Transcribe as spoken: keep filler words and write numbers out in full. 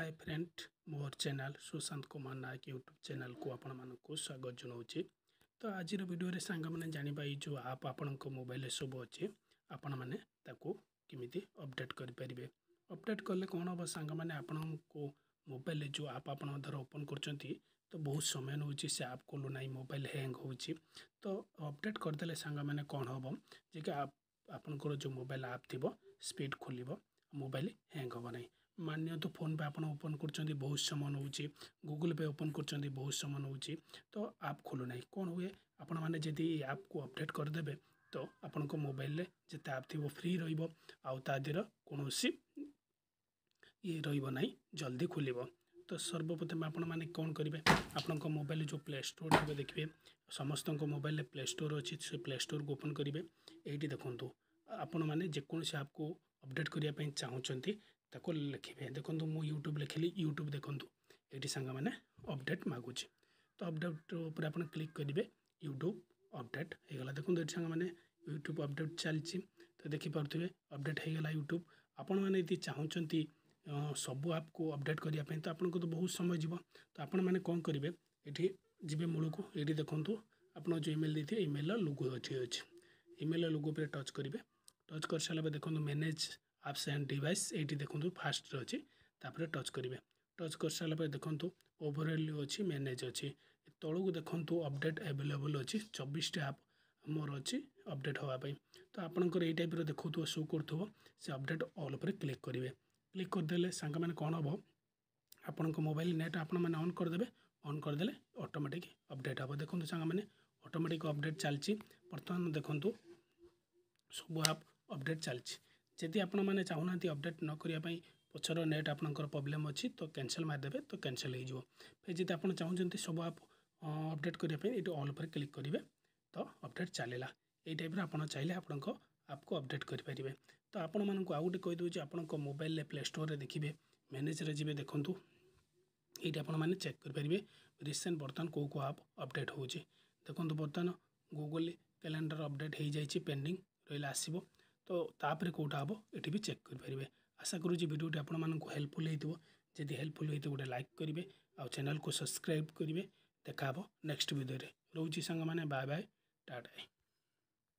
हाय friend मोर channel Sushant Kumar Nayak YouTube channel को आपण मानक स्वागत जनाऊँगी। तो आज वीडियो रे सांग मैंने जानिबा जो आप आपण मोबाइल सब अच्छे आपण मैंने किमिति अपडेट करें। अपडेट कले कौन हम सांग मैंने आपण को मोबाइल जो आप आपण धर ओपन कर तो बहुत समय नौ से आप खोलू ना मोबाइल हैंग हो। तो अपडेट करदे सांग मैंने कौन हम जे आप आपंकर जो मोबाइल आप थी स्पीड खोल मोबाइल हैंग हम ना। मान्य तो फोन पे आप ओपन कर बहुत समय नौ, गूगल पे ओपन कर बहुत समय नौ तो आप खोलू ना कौन हुए आपण मैंने जदि आप को अपडेट करदे तो आपण को मोबाइल जिते आप थी फ्री रहा कौन ये रहा जल्दी खोल। तो सर्वप्रथम आपण मैंने कौन करेंगे आपण मोबाइल जो प्ले स्टोर थे देखिए समस्त मोबाइल प्ले स्टोर अच्छी से प्ले स्टोर को ओपन करेंगे। ये देखो आपण मैंने जेकोसी आप को अपडेट करने चाहते ताको लिखे देखो मु यूट्यूब लिखिली यूट्यूब देखो ये सांग मैंने अपडेट मागुच तो अपडेट पर आप क्लिक करेंगे यूट्यूब अपडेट होगा। देखो ये सांग मैंने यूट्यूब अपडेट चलती तो देखिपे अपडेट होगा यूट्यूब। आपण मैंने यदि चाहते सबू आप को अपडेट करने तो आपको तो बहुत समय जीव तो आपण मैंने कौन करेंगे ये जी मूल को ये देखो आप जो ईमेल देते ईमेल लोगो अच्छी अच्छे ईमेल लोगो पर टच करेंगे। टच कर सारा देखो मैनेज एप्स एंड डिवाइस ये देखो फास्ट अच्छी तापर टच करेंगे। टच कर सारा देखो ओवरऑल अच्छी मैनेज अच्छी तलू देखो अपडेट अवेलेबल अच्छी चौबीस टी आप मोर अच्छी अपडेट हाँपाई तो आपंकर ये टाइप देखो शो कर से अपडेट ऑल पर क्लिक करेंगे। क्लिक करदे सांग मैंने कौन हम आपण मोबाइल नेट आपण मैंने ऑन करदे ऑन करदे ऑटोमेटिक अपडेट हम। देखो सांग मैंने ऑटोमेटिक अपडेट चलती बर्तमान देखो सब आप अपडेट चलती। जदि आपण मैंने चाहूना अपडेट न करने पचर नेट आपंकर प्रोब्लेम अच्छी तो कैंसल मारदेवे तो कैंसल हो फिर जब आप चाहते सब आप अपडेट करने ये ऑल पर क्लिक करेंगे तो अपडेट चलेगा। ये टाइप आप चाहिए आपण आपको अपडेट करेंगे। तो आपण मानक आउ गए कहीदे आप मोबाइल प्ले स्टोर देखिए मैनेज जी देखूँ ये आप चेक करेंगे रिसेंट बर्तमान कौ को आप अपडेट हो देखो बर्तमान गूगल कैलेंडर अपडेट हो जाए पेंडिंग रहा आसो तो तापर कौटा हम ये भी चेक करेंगे। आशा करूँ वीडियो आपण मानक हेल्पफुल हो जदि हेल्पफुल होते गोटे लाइक करेंगे आ चैनल को सब्सक्राइब करेंगे। देखा नेक्स्ट वीडियो रे रोची सांग मैंने बाय बाय टाटा।